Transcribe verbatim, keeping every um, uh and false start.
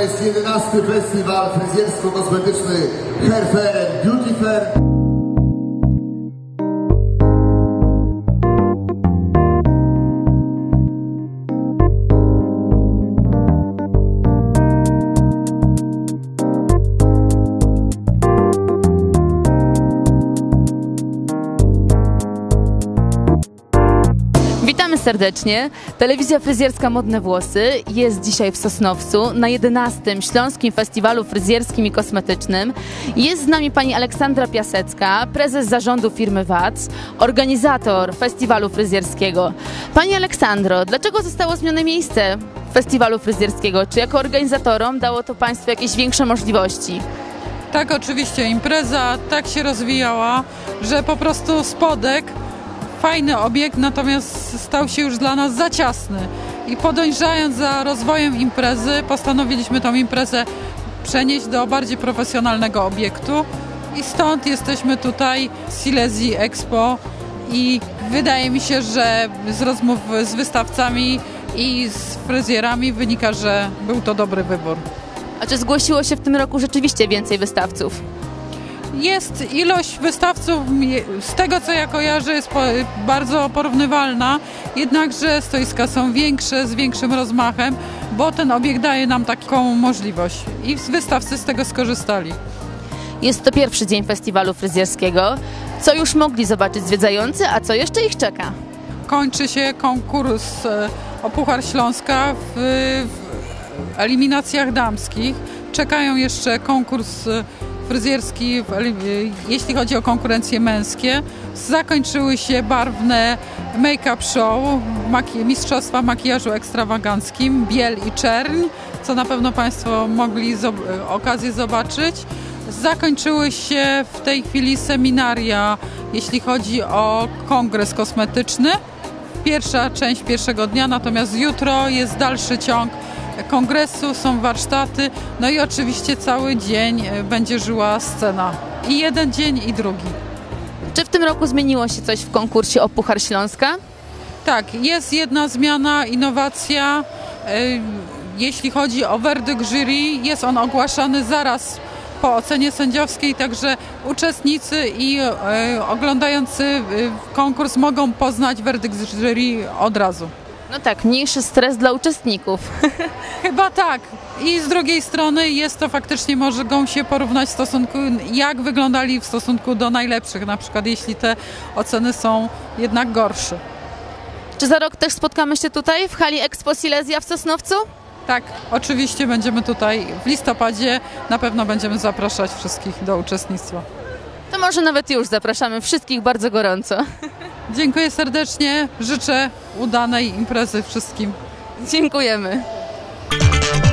jest jedenasty festiwal fryzjersko-kosmetyczny Hair Fair and Beauty Fair. Witamy serdecznie. Telewizja fryzjerska Modne Włosy jest dzisiaj w Sosnowcu na jedenastym Śląskim Festiwalu Fryzjerskim i Kosmetycznym. Jest z nami pani Aleksandra Piasecka, prezes zarządu firmy W A C, organizator festiwalu fryzjerskiego. Pani Aleksandro, dlaczego zostało zmienione miejsce festiwalu fryzjerskiego? Czy jako organizatorom dało to państwu jakieś większe możliwości? Tak, oczywiście. Impreza tak się rozwijała, że po prostu spodek, fajny obiekt, natomiast stał się już dla nas za ciasny. I podążając za rozwojem imprezy, postanowiliśmy tą imprezę przenieść do bardziej profesjonalnego obiektu. I stąd jesteśmy tutaj z Silesia Expo i wydaje mi się, że z rozmów z wystawcami i z fryzjerami wynika, że był to dobry wybór. A czy zgłosiło się w tym roku rzeczywiście więcej wystawców? Jest ilość wystawców, z tego co ja kojarzę, jest bardzo porównywalna, jednakże stoiska są większe, z większym rozmachem, bo ten obiekt daje nam taką możliwość i wystawcy z tego skorzystali. Jest to pierwszy dzień festiwalu fryzjerskiego. Co już mogli zobaczyć zwiedzający, a co jeszcze ich czeka? Kończy się konkurs o Puchar Śląska w, w eliminacjach damskich. Czekają jeszcze konkurs fryzjerski, jeśli chodzi o konkurencje męskie. Zakończyły się barwne make-up show, maki- mistrzostwa makijażu ekstrawaganckim, biel i czerń, co na pewno Państwo mogli zob- okazję zobaczyć. Zakończyły się w tej chwili seminaria, jeśli chodzi o kongres kosmetyczny. Pierwsza część pierwszego dnia, natomiast jutro jest dalszy ciąg kongresu, są warsztaty, no i oczywiście cały dzień będzie żyła scena. I jeden dzień, i drugi. Czy w tym roku zmieniło się coś w konkursie o Puchar Śląska? Tak, jest jedna zmiana, innowacja. Jeśli chodzi o werdykt jury, jest on ogłaszany zaraz po ocenie sędziowskiej, także uczestnicy i oglądający konkurs mogą poznać werdykt jury od razu. No tak, mniejszy stres dla uczestników. Chyba tak. I z drugiej strony jest to faktycznie, mogą się porównać w stosunku, jak wyglądali w stosunku do najlepszych, na przykład jeśli te oceny są jednak gorsze. Czy za rok też spotkamy się tutaj w hali Expo Silesia w Sosnowcu? Tak, oczywiście będziemy tutaj w listopadzie, na pewno będziemy zapraszać wszystkich do uczestnictwa. To może nawet już zapraszamy wszystkich bardzo gorąco. Dziękuję serdecznie, życzę udanej imprezy wszystkim. Dziękujemy.